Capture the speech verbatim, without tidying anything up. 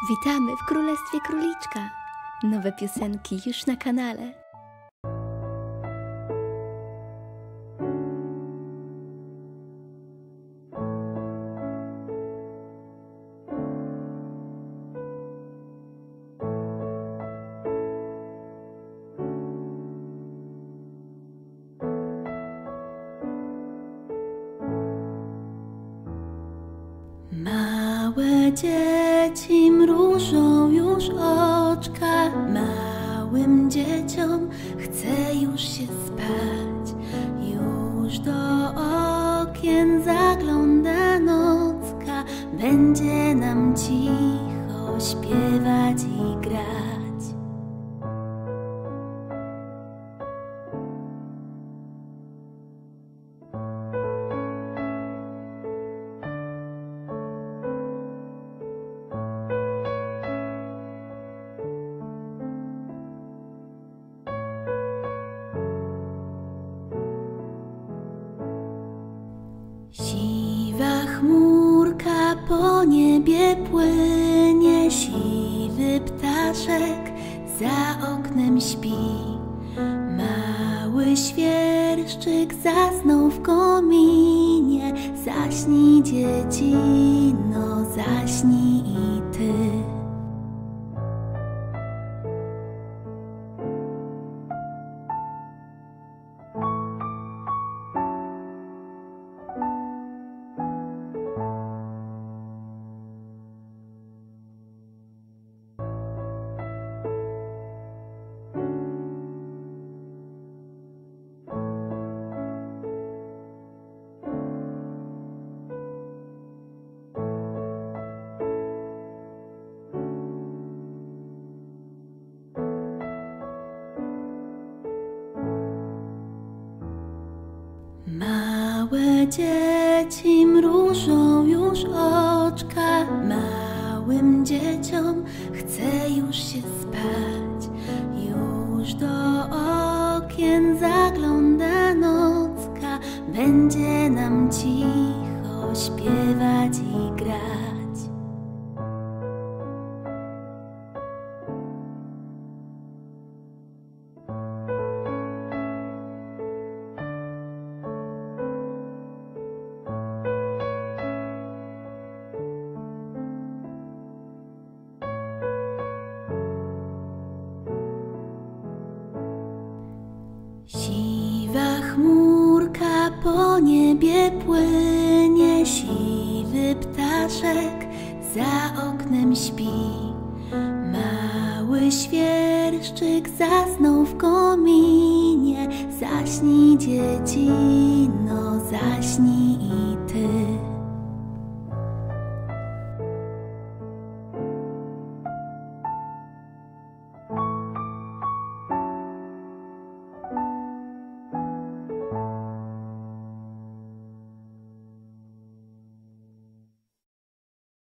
Witamy w Królestwie Króliczka. Nowe piosenki już na kanale. Małe dzieci mrużą już oczka, małym dzieciom chce już się spać. Już do okien zagląda nocka, będzie nam cicho śpiewać i grać. Siwa chmurka po niebie płynie, siwy ptaszek za oknem śpi. Mały świerszczyk zasnął w kominie, zaśnij dziecino, zaśnij i ty. Małe dzieci mrużą już oczka, małym dzieciom chce już się spać. Już do okien zagląda nocka, będzie nam cicho śpiewać i grać. Siwa chmurka po niebie płynie, siwy ptaszek za oknem śpi. Mały świerszczyk zasnął w kominie, zaśnij dziecino, zaśnij i ty.